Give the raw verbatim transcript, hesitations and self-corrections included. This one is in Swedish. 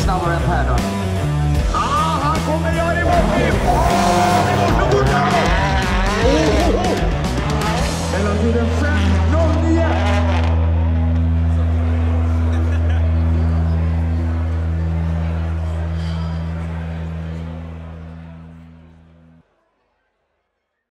snabbare än Per då. Ah, han kommer göra i mål. Åh, det går så fort. Hela tiden fem.